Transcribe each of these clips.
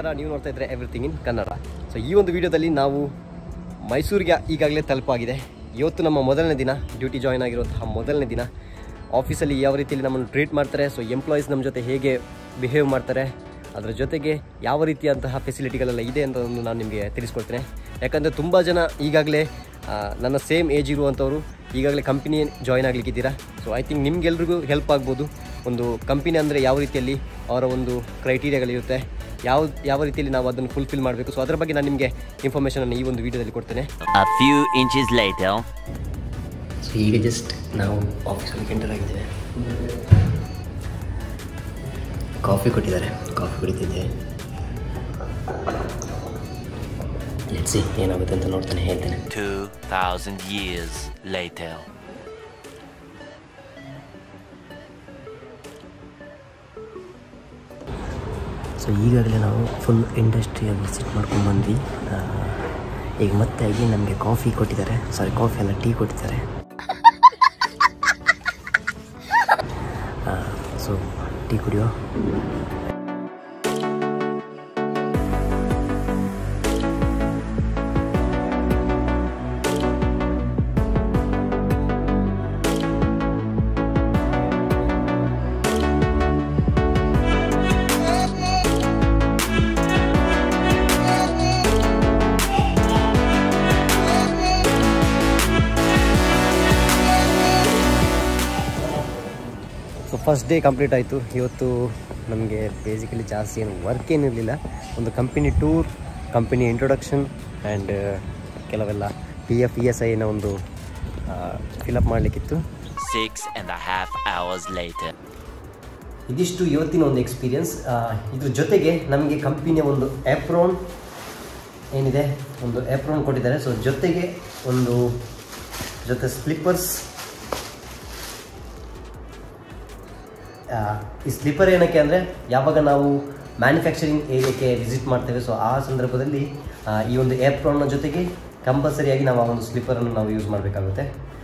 ನಮಸ್ಕಾರ, ನೀವು ನೋಡ್ತಾ ಇದ್ದರೆ ಎವ್ರಿಥಿಂಗ್ ಇನ್ ಕನ್ನಡ. ಸೊ ಈ ಒಂದು ವಿಡಿಯೋದಲ್ಲಿ ನಾವು ಮೈಸೂರಿಗೆ ಈಗಾಗಲೇ ತಲುಪಾಗಿದೆ. ಇವತ್ತು ನಮ್ಮ ಮೊದಲನೇ ದಿನ, ಡ್ಯೂಟಿ ಜಾಯ್ನ್ ಆಗಿರುವಂತಹ ಮೊದಲನೇ ದಿನ. ಆಫೀಸಲ್ಲಿ ಯಾವ ರೀತಿಯಲ್ಲಿ ನಮ್ಮನ್ನು ಟ್ರೀಟ್ ಮಾಡ್ತಾರೆ, ಸೊ ಎಂಪ್ಲಾಯೀಸ್ ನಮ್ಮ ಜೊತೆ ಹೇಗೆ ಬಿಹೇವ್ ಮಾಡ್ತಾರೆ, ಅದರ ಜೊತೆಗೆ ಯಾವ ರೀತಿಯಂತಹ ಫೆಸಿಲಿಟಿಗಳೆಲ್ಲ ಇದೆ ಅಂತ ನಾನು ನಿಮಗೆ ತಿಳಿಸ್ಕೊಡ್ತೇನೆ. ಯಾಕಂದರೆ ತುಂಬ ಜನ ಈಗಾಗಲೇ ನನ್ನ ಸೇಮ್ ಏಜ್ ಇರುವಂಥವರು ಈಗಾಗಲೇ ಕಂಪನಿ ಜಾಯ್ನ್ ಆಗಲಿಕ್ಕಿದ್ದೀರಾ. ಸೊ ಐ ಥಿಂಕ್ ನಿಮಗೆಲ್ರಿಗೂ ಹೆಲ್ಪ್ ಆಗ್ಬೋದು. ಒಂದು ಕಂಪನಿ ಅಂದರೆ ಯಾವ ರೀತಿಯಲ್ಲಿ ಅವರ ಒಂದು ಕ್ರೈಟೀರಿಯಾಗಳಿರುತ್ತೆ, ಯಾವ ರೀತಿಯಲ್ಲಿ ನಾವು ಅದನ್ನು ಫುಲ್ಫಿಲ್ ಮಾಡಬೇಕು, ಸೊ ಅದರ ಬಗ್ಗೆ ನಾನು ನಿಮಗೆ ಇನ್ಫಾರ್ಮೇಷನನ್ನು ಈ ಒಂದು ವಿಡಿಯೋದಲ್ಲಿ ಕೊಡ್ತೇನೆ. ಸೊ ಈಗ ಜಸ್ಟ್ ನಾವು ಆಫೀಸಲ್ಲಿ ಎಂಟರ್ ಆಗಿದ್ದೇವೆ. ಕಾಫಿ ಕೊಟ್ಟಿದ್ದಾರೆ, ಕಾಫಿ ಕುಡಿತಿದ್ದೆ. ಲೆಟ್ಸಿ ಏನಾಗುತ್ತೆ ಅಂತ ನೋಡ್ತಾನೆ ಹೇಳ್ತೇನೆ. 2000 years later. ಸೊ ಈಗಾಗಲೇ ನಾವು ಫುಲ್ ಇಂಡಸ್ಟ್ರಿಯಲ್ಲಿ ವಿಸಿಟ್ ಮಾಡ್ಕೊಂಡು ಬಂದ್ವಿ. ಈಗ ಮತ್ತೆ ಆಗಿ ನಮಗೆ ಕಾಫಿ ಕೊಟ್ಟಿದ್ದಾರೆ, ಸಾರಿ ಕಾಫಿ ಅಲ್ಲ, ಟೀ ಕೊಟ್ಟಿದ್ದಾರೆ. ಸೊ ಟೀ ಕುಡಿಯೋ. ಸೊ ಫಸ್ಟ್ ಡೇ ಕಂಪ್ಲೀಟ್ ಆಯಿತು. ಇವತ್ತು ನಮಗೆ ಬೇಸಿಕಲಿ ಜಾಸ್ತಿ ಏನು ವರ್ಕ್ ಏನಿರಲಿಲ್ಲ. ಒಂದು company tour, company introduction and ಕೆಲವೆಲ್ಲ PF ESIನ ಒಂದು ಫಿಲಪ್ ಮಾಡಲಿಕ್ಕಿತ್ತು. 6.5 hours later. ಇದಿಷ್ಟು ಇವತ್ತಿನ ಒಂದು ಎಕ್ಸ್ಪೀರಿಯನ್ಸ್. ಇದ್ರ ಜೊತೆಗೆ ನಮಗೆ ಕಂಪನಿಯ ಒಂದು ಆ್ಯಪ್ರೋನ್ ಏನಿದೆ, ಒಂದು ಆ್ಯಪ್ರೋನ್ ಕೊಟ್ಟಿದ್ದಾರೆ. ಸೊ ಜೊತೆಗೆ ಒಂದು ಜೊತೆ ಸ್ಲಿಪ್ಪರ್ಸ್. ಈ ಸ್ಲಿಪ್ಪರ್ ಏನಕ್ಕೆ ಅಂದರೆ ಯಾವಾಗ ನಾವು ಮ್ಯಾನುಫ್ಯಾಕ್ಚರಿಂಗ್ ಏರಿಯಾಕ್ಕೆ ವಿಸಿಟ್ ಮಾಡ್ತೇವೆ, ಸೊ ಆ ಸಂದರ್ಭದಲ್ಲಿ ಈ ಒಂದು ಆ್ಯಪ್ರೋನ್ನ ಜೊತೆಗೆ ಕಂಪಲ್ಸರಿಯಾಗಿ ನಾವು ಆ ಒಂದು ಸ್ಲಿಪ್ಪರನ್ನು ನಾವು ಯೂಸ್ ಮಾಡಬೇಕಾಗುತ್ತೆ.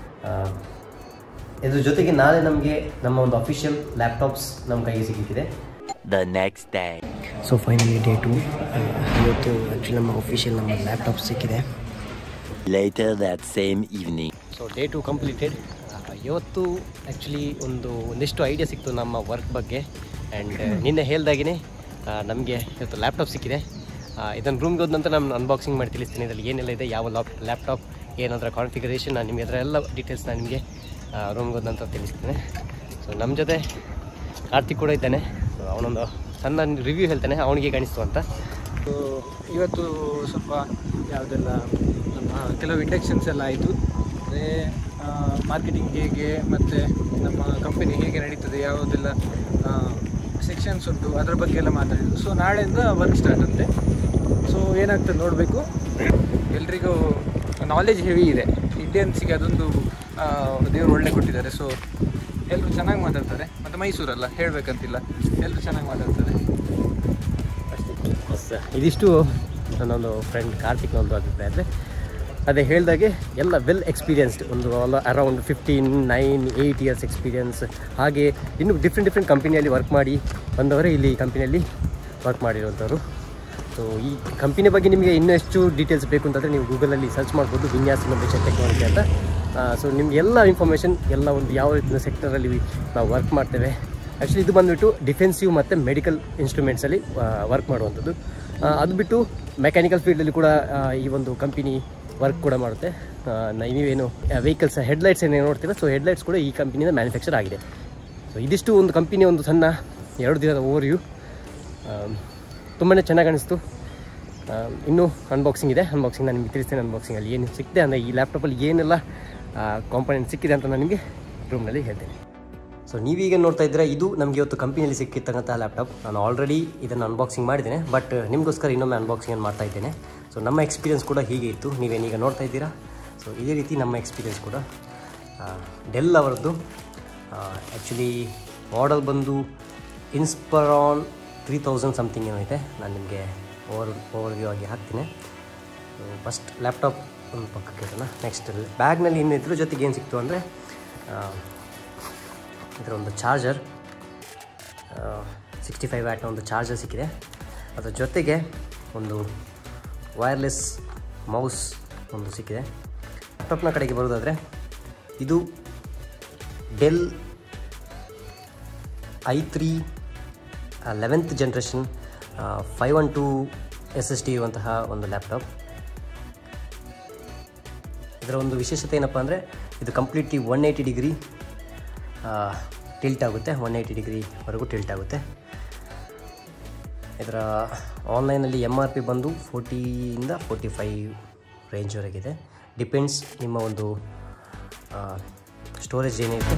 ಇದ್ರ ಜೊತೆಗೆ ನಾಳೆ ನಮಗೆ ನಮ್ಮ ಒಂದು ಅಫಿಷಿಯಲ್ ಲ್ಯಾಪ್ಟಾಪ್ಸ್ ನಮ್ಮ ಕೈಗೆ ಸಿಕ್ಕಿದೆ. The next day. So finally day 2. ಇವತ್ತು ಆ್ಯಕ್ಚುಲಿ ನಮ್ಮ ಅಫಿಷಿಯಲ್ ನಮ್ಮ ಲ್ಯಾಪ್ಟಾಪ್ ಸಿಕ್ಕಿದೆ. Later that same evening. So day 2 completed. ಇವತ್ತು ಆ್ಯಕ್ಚುಲಿ ಒಂದಿಷ್ಟು ಐಡಿಯಾ ಸಿಕ್ತು ನಮ್ಮ ವರ್ಕ್ ಬಗ್ಗೆ. ಆ್ಯಂಡ್ ನಿನ್ನೆ ಹೇಳ್ದಾಗೇ ನಮಗೆ ಇವತ್ತು ಲ್ಯಾಪ್ಟಾಪ್ ಸಿಕ್ಕಿದೆ. ಇದನ್ನು ರೂಮ್ಗೆ ಹೋದ ನಂತರ ನಾನು ಅನ್ಬಾಕ್ಸಿಂಗ್ ಮಾಡಿ ತಿಳಿಸ್ತೀನಿ ಇದರಲ್ಲಿ ಏನೆಲ್ಲ ಇದೆ, ಯಾವ ಲ್ಯಾಪ್ಟಾಪ್, ಏನಾದರೂ ಕಾನ್ಫಿಗರೇಷನ್, ನಾನು ನಿಮಗೆ ಅದರ ಎಲ್ಲ ಡೀಟೇಲ್ಸ್ ನಾನು ನಿಮಗೆ ರೂಮ್ಗೆ ಹೋದ ನಂತರ ತಿಳಿಸ್ತೀನಿ. ಸೊ ನಮ್ಮ ಜೊತೆ ಕಾರ್ತಿಕ್ ಕೂಡ ಇದ್ದಾನೆ. ಸೊ ಅವನೊಂದು ಸಣ್ಣ ರಿವ್ಯೂ ಹೇಳ್ತಾನೆ, ಅವನಿಗೆ ಕಾಣಿಸ್ತು ಅಂತ. ಸೊ ಇವತ್ತು ಸ್ವಲ್ಪ ಯಾವುದೆಲ್ಲ ನಮ್ಮ ಕೆಲವು ಇಂಡಕ್ಷನ್ಸ್ ಎಲ್ಲ ಆಯಿತು. ಅಂದರೆ ಮಾರ್ಕೆಟಿಂಗ್ ಹೇಗೆ ಮತ್ತು ನಮ್ಮ ಕಂಪನಿ ಹೇಗೆ ನಡೀತದೆ, ಯಾವುದೆಲ್ಲ ಸೆಕ್ಷನ್ಸ್ ಉಂಟು, ಅದರ ಬಗ್ಗೆ ಎಲ್ಲ ಮಾತಾಡಿದ್ದು. ಸೊ ನಾಳೆಯಿಂದ ವರ್ಕ್ ಸ್ಟಾರ್ಟ್ ಅಂತೆ. ಸೊ ಏನಾಗ್ತದೆ ನೋಡಬೇಕು. ಎಲ್ರಿಗೂ ನಾಲೆಜ್ ಹೆವಿ ಇದೆ, ಇಂಡಿಯನ್ಸಿಗೆ ಅದೊಂದು ದೇವರು ಒಳ್ಳೆ ಕೊಟ್ಟಿದ್ದಾರೆ. ಸೊ ಎಲ್ಲರೂ ಚೆನ್ನಾಗಿ ಮಾತಾಡ್ತಾರೆ. ಮತ್ತು ಮೈಸೂರಲ್ಲ ಹೇಳಬೇಕಂತಿಲ್ಲ, ಎಲ್ಲರೂ ಚೆನ್ನಾಗಿ ಮಾತಾಡ್ತಾರೆ ಅಷ್ಟೇ. ಇದಿಷ್ಟು ನನ್ನೊಂದು ಫ್ರೆಂಡ್ ಕಾರ್ತಿಕ್ನ ಒಂದು ಅಭಿಪ್ರಾಯ. ಅಂದರೆ ಅದೇ ಹೇಳಿದಾಗೆ ಎಲ್ಲ ವೆಲ್ ಎಕ್ಸ್ಪೀರಿಯನ್ಸ್ಡ್, ಒಂದು ಅರೌಂಡ್ 15-8 ಇಯರ್ಸ್ ಎಕ್ಸ್ಪೀರಿಯನ್ಸ್. ಹಾಗೆ ಇನ್ನೂ ಡಿಫ್ರೆಂಟ್ ಕಂಪನಿಯಲ್ಲಿ ವರ್ಕ್ ಮಾಡಿ ಬಂದವರೇ ಇಲ್ಲಿ ಕಂಪನಿಯಲ್ಲಿ ವರ್ಕ್ ಮಾಡಿರುವಂಥವ್ರು. ಸೊ ಈ ಕಂಪನಿ ಬಗ್ಗೆ ನಿಮಗೆ ಇನ್ನೂ ಎಷ್ಟು ಡೀಟೇಲ್ಸ್ ಬೇಕು ಅಂತಂದರೆ ನೀವು ಗೂಗಲಲ್ಲಿ ಸರ್ಚ್ ಮಾಡ್ಬೋದು, ವಿನ್ಯಾಸ್ ಇನ್ನೋವೇಷನ್ ಟೆಕ್ನಾಲಜಿ ಅಂತ. ಸೊ ನಿಮ್ಗೆ ಎಲ್ಲ ಇನ್ಫಾರ್ಮೇಷನ್, ಎಲ್ಲ ಒಂದು ಯಾವ ರೀತಿಯ ಸೆಕ್ಟರಲ್ಲಿ ನಾವು ವರ್ಕ್ ಮಾಡ್ತೇವೆ. ಆ್ಯಕ್ಚುಲಿ ಇದು ಬಂದುಬಿಟ್ಟು ಡಿಫೆನ್ಸಿವ್ ಮತ್ತು ಮೆಡಿಕಲ್ ಇನ್ಸ್ಟ್ರೂಮೆಂಟ್ಸಲ್ಲಿ ವರ್ಕ್ ಮಾಡುವಂಥದ್ದು. ಅದು ಬಿಟ್ಟು ಮೆಕ್ಯಾನಿಕಲ್ ಫೀಲ್ಡಲ್ಲಿ ಕೂಡ ಈ ಒಂದು ಕಂಪನಿ ವರ್ಕ್ ಕೂಡ ಮಾಡುತ್ತೆ. ನೀವೇನು ವೆಹಿಕಲ್ಸ್ ಹೆಡ್ಲೈಟ್ಸ್ ಏನೇನು ನೋಡ್ತೀರಾ, ಸೊ ಹೆಡ್ಲೈಟ್ಸ್ ಕೂಡ ಈ ಕಂಪನಿಯಿಂದ ಮ್ಯಾನುಫ್ಯಾಕ್ಚರ್ ಆಗಿದೆ. ಸೊ ಇದಿಷ್ಟು ಒಂದು ಕಂಪನಿಯ ಒಂದು ಸಣ್ಣ 2 ದಿನದ ಓವರ್ವ್ಯೂ. ತುಂಬಾ ಚೆನ್ನಾಗಿ ಅನಿಸ್ತು. ಇನ್ನೂ ಅನ್ಬಾಕ್ಸಿಂಗ್ ಇದೆ, ಅನ್ಬಾಕ್ಸಿಂಗ್ ನಾನು ನಿಮಗೆ ತಿಳಿಸ್ತೇನೆ. ಅನ್ಬಾಕ್ಸಿಂಗಲ್ಲಿ ಏನು ಸಿಕ್ಕಿದೆ ಅಂದರೆ ಈ ಲ್ಯಾಪ್ಟಾಪಲ್ಲಿ ಏನೆಲ್ಲ ಕಾಂಪೊನೆಂಟ್ ಸಿಕ್ಕಿದೆ ಅಂತ ನಾನು ನಿಮಗೆ ರೂಮ್ನಲ್ಲಿ ಹೇಳ್ತೇನೆ. ಸೊ ನೀವೀಗ ನೋಡ್ತಾ ಇದ್ದರೆ ಇದು ನಮಗೆ ಇವತ್ತು ಕಂಪನಿಯಲ್ಲಿ ಸಿಕ್ಕಿರ್ತಕ್ಕಂಥ ಲ್ಯಾಪ್ಟಾಪ್. ನಾನು ಆಲ್ರೆಡಿ ಇದನ್ನು ಅನ್ಬಾಕ್ಸಿಂಗ್ ಮಾಡಿದ್ದೇನೆ, ಬಟ್ ನಿಮಗೋಸ್ಕರ ಇನ್ನೊಮ್ಮೆ ಅನ್ಬಾಕ್ಸಿಂಗನ್ನು ಮಾಡ್ತಾ ಇದ್ದೇನೆ. ಸೊ ನಮ್ಮ ಎಕ್ಸ್ಪೀರಿಯನ್ಸ್ ಕೂಡ ಹೀಗೆ ಇತ್ತು, ನೀವೇನೀಗ ನೋಡ್ತಾ ಇದ್ದೀರಾ. ಸೊ ಇದೇ ರೀತಿ ನಮ್ಮ ಎಕ್ಸ್ಪೀರಿಯನ್ಸ್ ಕೂಡ ಡೆಲ್ ಅವರದ್ದು. ಆ್ಯಕ್ಚುಲಿ ಮಾಡೆಲ್ ಬಂದು ಇನ್ಸ್ಪರಾನ್ 3000 ಸಮಥಿಂಗ್ ಏನೋ ಇದೆ. ನಾನು ನಿಮಗೆ ಓವರ್ವ್ಯೂ ಆಗಿ ಹಾಕ್ತೀನಿ. ಫಸ್ಟ್ ಲ್ಯಾಪ್ಟಾಪ್ ಒಂದು ಪಕ್ಕಕ್ಕೆ ಇರೋಣ. ನೆಕ್ಸ್ಟ್ ಬ್ಯಾಗ್ನಲ್ಲಿ ಇನ್ನಿದ್ರ ಜೊತೆಗೆ ಏನು ಸಿಕ್ತು ಅಂದರೆ ಇದರ ಒಂದು ಚಾರ್ಜರ್, 65 ವ್ಯಾಟ್ನ ಒಂದು ಚಾರ್ಜರ್ ಸಿಕ್ಕಿದೆ. ಅದರ ಜೊತೆಗೆ ಒಂದು ವೈರ್ಲೆಸ್ ಮೌಸ್ ಒಂದು ಸಿಕ್ಕಿದೆ. ಲ್ಯಾಪ್ಟಾಪ್ನ ಕಡೆಗೆ ಬರೋದಾದರೆ ಇದು del i3 11th generation 512 SSD ಇರುವಂತಹ ಒಂದು ಲ್ಯಾಪ್ಟಾಪ್. ಇದರ ಒಂದು ವಿಶೇಷತೆ ಏನಪ್ಪ ಅಂದರೆ ಇದು ಕಂಪ್ಲೀಟ್ಲಿ 180 ಡಿಗ್ರಿ ಟಿಲ್ಟ್ ಆಗುತ್ತೆ, 180 ಡಿಗ್ರಿವರೆಗೂ ಟಿಲ್ಟ್ ಆಗುತ್ತೆ. ಇದರ ಆನ್ಲೈನಲ್ಲಿ MRP ಬಂದು 40ಇಂದ 45 ರೇಂಜ್ವರೆಗಿದೆ. ಡಿಪೆಂಡ್ಸ್ ನಿಮ್ಮ ಒಂದು ಸ್ಟೋರೇಜ್ ಏನಿರುತ್ತೆ.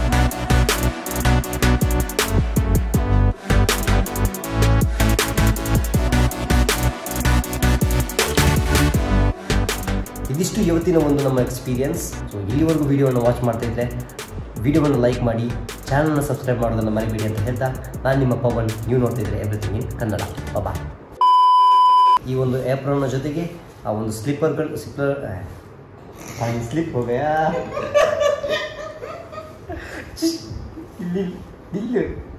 ಇದಿಷ್ಟು ಇವತ್ತಿನ ಒಂದು ನಮ್ಮ ಎಕ್ಸ್ಪೀರಿಯನ್ಸ್. ಸೊ ಇಲ್ಲಿವರೆಗೂ ವಿಡಿಯೋವನ್ನು ವಾಚ್ ಮಾಡ್ತಾಯಿದ್ರೆ ವಿಡಿಯೋವನ್ನು ಲೈಕ್ ಮಾಡಿ, ಚಾನಲ್ನ ಸಬ್ಸ್ಕ್ರೈಬ್ ಮಾಡೋದನ್ನು ಮರಿಬೇಡಿ ಅಂತ ಹೇಳ್ತಾ, ನಾನು ನಿಮ್ಮ ಪವನ್, ನೀವು ನೋಡ್ತಿದ್ರೆ ಎವ್ರಿಥಿಂಗ್ ಇನ್ ಕನ್ನಡ. ಬಾಬಾ. ಈ ಒಂದು ಏಪ್ರನ್ನ ಜೊತೆಗೆ ಆ ಒಂದು ಸ್ಲಿಪ್ ಹೋಗಯಾ ಇಲ್ಲಿ